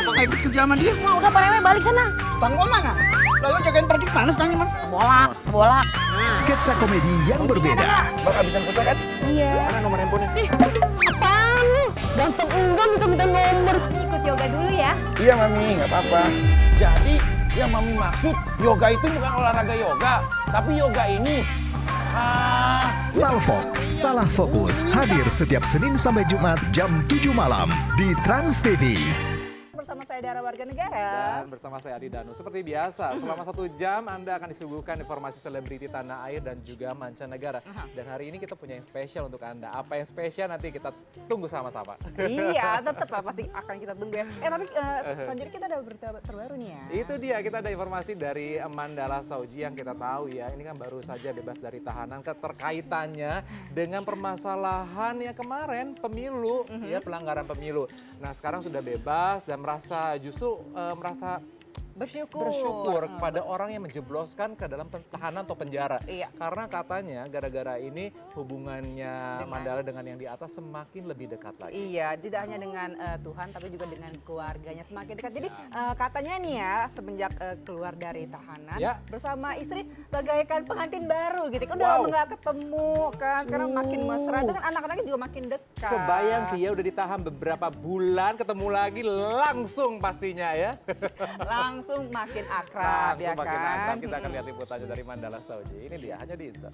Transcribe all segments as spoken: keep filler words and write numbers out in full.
Kenapa nggak ikut kerja sama dia? Wah, udah Pak R W balik sana. Stang gua mana? Lalu jagain perdik mana stangnya, Man? Bolak, bolak. Sketsa komedi yang berbeda. Bang habisan pulsa kan? Iya. Mana nomor handphonenya? Ih, apaan lu? Ganteng enggak minta-minta nomor. Ikut yoga dulu ya. Iya Mami, nggak apa-apa. Jadi yang Mami maksud yoga itu bukan olahraga yoga, tapi yoga ini ah Salfok, Salah Fokus hadir setiap Senin sampai Jumat jam tujuh malam di Trans T V. Bersama saya Dara Warga Negara. Dan bersama saya Adi Danu. Seperti biasa, selama satu jam Anda akan disuguhkan informasi selebriti tanah air dan juga mancanegara. Dan hari ini kita punya yang spesial untuk Anda. Apa yang spesial nanti kita tunggu sama-sama. Iya, tetap lah pasti akan kita tunggu ya. Eh tapi uh, selanjutnya kita ada berita terbaru nih ya. Itu dia, kita ada informasi dari Mandala Sauji yang kita tahu ya. Ini kan baru saja bebas dari tahanan, keterkaitannya dengan permasalahan yang kemarin pemilu, Mm-hmm. ya pelanggaran pemilu. Nah sekarang sudah bebas dan merasa justru uh, merasa Bersyukur. bersyukur kepada orang yang menjebloskan ke dalam tahanan atau penjara. Iya. Karena katanya gara-gara ini hubungannya Dengan- Mandala dengan yang di atas semakin lebih dekat lagi. Iya, tidak hanya dengan uh, Tuhan tapi juga dengan keluarganya semakin dekat. Jadi uh, katanya nih ya semenjak uh, keluar dari tahanan Ya. bersama istri bagaikan pengantin baru gitu. Kan udah Wow. lama nggak ketemu kan, sekarang makin mesra dengan anak-anaknya juga makin dekat. Kebayang sih ya udah ditahan beberapa bulan ketemu lagi langsung pastinya ya. Langsung makin akrab Langsung ya makin kan. akrab. Kita akan lihat liputannya dari Mandala Sauji. Ini dia hanya di Insert.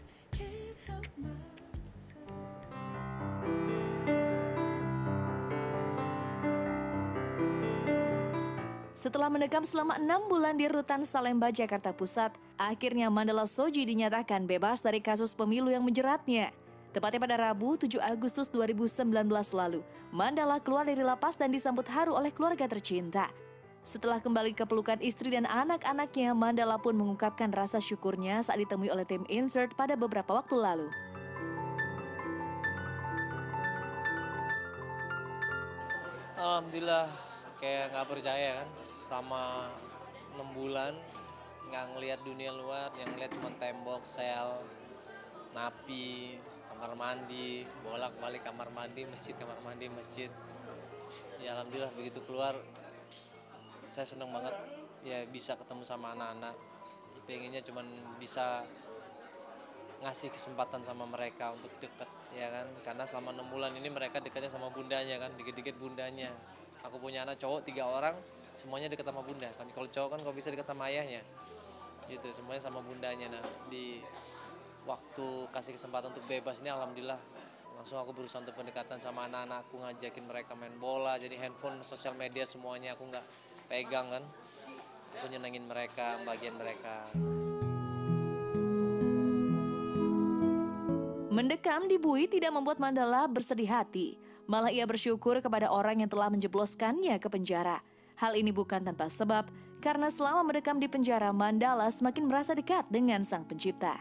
Setelah mendekam selama enam bulan di rutan Salemba, Jakarta Pusat, akhirnya Mandala Sauji dinyatakan bebas dari kasus pemilu yang menjeratnya. Tepatnya pada Rabu tujuh Agustus dua ribu sembilan belas lalu, Mandala keluar dari lapas dan disambut haru oleh keluarga tercinta. Setelah kembali ke pelukan istri dan anak-anaknya, Mandala pun mengungkapkan rasa syukurnya saat ditemui oleh tim Insert pada beberapa waktu lalu. Alhamdulillah, kayak nggak percaya kan, selama enam bulan nggak ngelihat dunia luar, yang ngelihat cuma tembok, sel, napi, kamar mandi, bolak-balik kamar mandi, masjid, kamar mandi, masjid. Ya alhamdulillah begitu keluar, saya seneng banget ya bisa ketemu sama anak-anak. Pengennya cuma bisa ngasih kesempatan sama mereka untuk deket ya kan, karena selama enam bulan ini mereka dekatnya sama bundanya kan, dikit-dikit bundanya. Aku punya anak cowok tiga orang, semuanya dekat sama bunda kan. Kalau cowok kan kalau bisa dekat sama ayahnya gitu, semuanya sama bundanya. Nah di waktu kasih kesempatan untuk bebas ini alhamdulillah langsung aku berusaha untuk pendekatan sama anak-anakku, ngajakin mereka main bola. Jadi handphone, sosial media semuanya aku nggak pegang kan, aku nyenengin mereka, bagian mereka. Mendekam di Bui tidak membuat Mandala bersedih hati. Malah ia bersyukur kepada orang yang telah menjebloskannya ke penjara. Hal ini bukan tanpa sebab, karena selama mendekam di penjara, Mandala semakin merasa dekat dengan Sang Pencipta.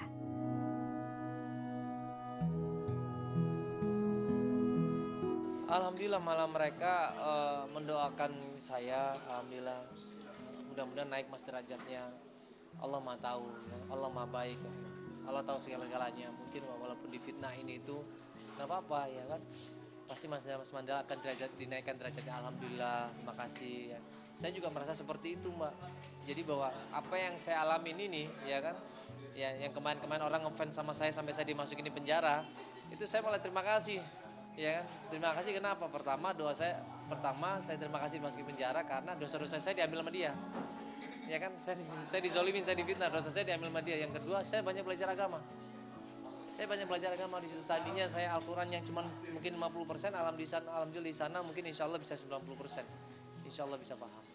Alhamdulillah malah mereka uh, mendoakan saya, alhamdulillah mudah-mudahan naik mas derajatnya. Allah Maha tahu, ya. Allah Maha baik, Allah tahu segala-galanya. Mungkin walaupun difitnahin itu nggak apa-apa ya kan. Pasti Mas Mandala akan derajat, dinaikkan derajatnya. Alhamdulillah, makasih ya. Saya juga merasa seperti itu Mbak. Jadi bahwa apa yang saya alamin ini ya kan, ya yang kemarin-kemarin orang ngefans sama saya sampai saya dimasukin di penjara, itu saya malah terima kasih. Ya kan, terima kasih kenapa? Pertama doa saya, pertama saya terima kasih dimasukin penjara karena dosa-dosa saya diambil sama dia. Ya kan, saya, saya dizolimin, saya difitnah, dosa saya diambil sama dia. Yang kedua, saya banyak belajar agama. Saya banyak belajar agama di situ. Tadinya saya Al-Quran yang cuma mungkin lima puluh persen, alhamdulillah, alhamdulillah di sana mungkin insya Allah bisa sembilan puluh persen. Insya Allah bisa paham.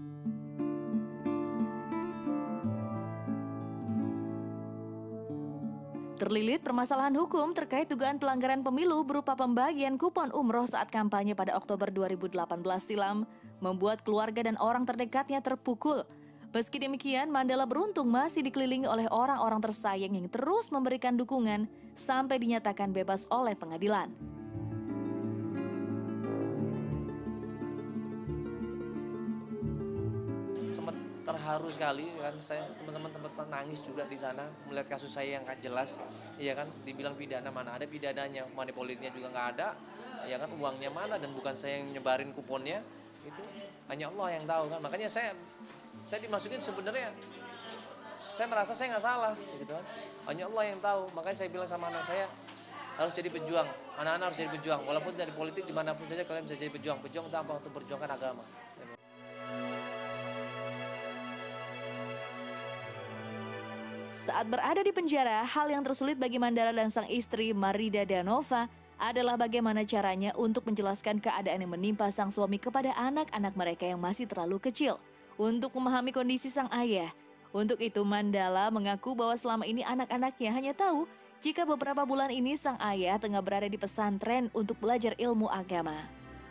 Terlilit permasalahan hukum terkait dugaan pelanggaran pemilu berupa pembagian kupon umroh saat kampanye pada Oktober dua ribu delapan belas silam, membuat keluarga dan orang terdekatnya terpukul. Meski demikian, Mandala beruntung masih dikelilingi oleh orang-orang tersayang yang terus memberikan dukungan sampai dinyatakan bebas oleh pengadilan. Sempat terharu sekali kan, saya teman-teman tempat nangis juga di sana melihat kasus saya yang gak jelas, iya kan, dibilang pidana, mana ada pidananya, money politiknya juga nggak ada, ya kan, uangnya mana, dan bukan saya yang nyebarin kuponnya, itu hanya Allah yang tahu kan. Makanya saya saya dimasukin sebenarnya saya merasa saya nggak salah gitu kan. Hanya Allah yang tahu. Makanya saya bilang sama anak saya harus jadi pejuang. Anak-anak harus jadi pejuang. Walaupun dari politik dimanapun saja kalian bisa jadi pejuang. Pejuang untuk apa? Untuk perjuangkan agama. Saat berada di penjara, hal yang tersulit bagi Mandala dan sang istri Marida Danova adalah bagaimana caranya untuk menjelaskan keadaan yang menimpa sang suami kepada anak-anak mereka yang masih terlalu kecil untuk memahami kondisi sang ayah. Untuk itu Mandala mengaku bahwa selama ini anak-anaknya hanya tahu jika beberapa bulan ini sang ayah tengah berada di pesantren untuk belajar ilmu agama.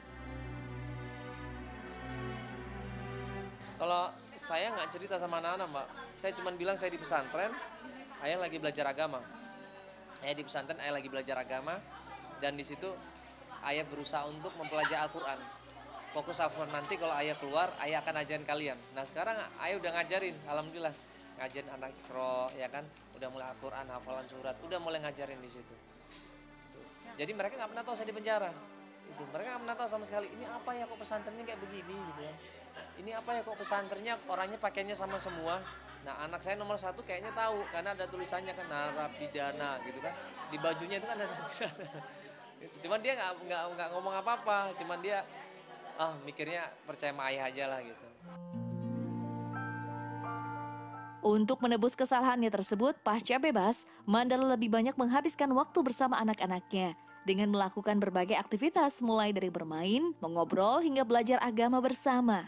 Kalau saya nggak cerita sama anak-anak, Mbak. Saya cuma bilang saya di pesantren, ayah lagi belajar agama. Ayah di pesantren, ayah lagi belajar agama. Dan di situ ayah berusaha untuk mempelajari Al-Quran. Fokus Al-Quran nanti kalau ayah keluar, ayah akan ajarin kalian. Nah sekarang ayah udah ngajarin, alhamdulillah. Ngajarin anak Iqra, ya kan. Udah mulai Al-Quran, hafalan surat, udah mulai ngajarin di situ. Tuh. Jadi mereka nggak pernah tahu saya di penjara. Itu mereka nggak pernah tahu sama sekali. Ini apa ya kok pesantrennya kayak begini gitu ya. Ini apa ya kok pesantrennya orangnya pakainya sama semua. Nah anak saya nomor satu kayaknya tahu karena ada tulisannya kan narapidana gitu kan. Di bajunya itu kan ada narapidana. Cuman dia nggak nggak nggak ngomong apa-apa. Cuman dia ah mikirnya percaya sama ayah aja lah gitu. Untuk menebus kesalahannya tersebut, pasca bebas, Mandala lebih banyak menghabiskan waktu bersama anak-anaknya dengan melakukan berbagai aktivitas mulai dari bermain, mengobrol, hingga belajar agama bersama.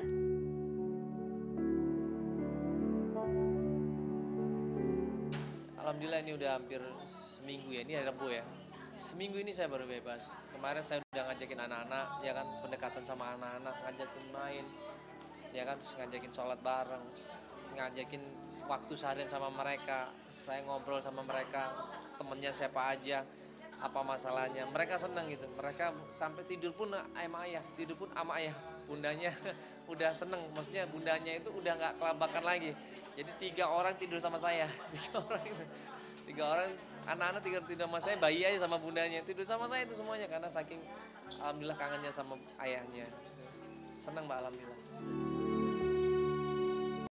Alhamdulillah ini udah hampir seminggu ya, ini hari Rabu ya. Seminggu ini saya baru bebas. Kemarin saya udah ngajakin anak-anak, ya kan, pendekatan sama anak-anak, ngajakin main, ya kan, terus ngajakin sholat bareng, ngajakin waktu seharian sama mereka. Saya ngobrol sama mereka, temennya siapa aja, apa masalahnya. Mereka senang gitu, mereka sampai tidur pun sama ayah, tidur pun sama ayah. Bundanya udah seneng, maksudnya bundanya itu udah nggak kelabakan lagi. Jadi tiga orang tidur sama saya, tiga orang itu, tiga orang anak-anak tidur tidur sama saya, bayi aja sama bundanya tidur sama saya itu semuanya karena saking alhamdulillah kangennya sama ayahnya. Senang Mbak, alhamdulillah.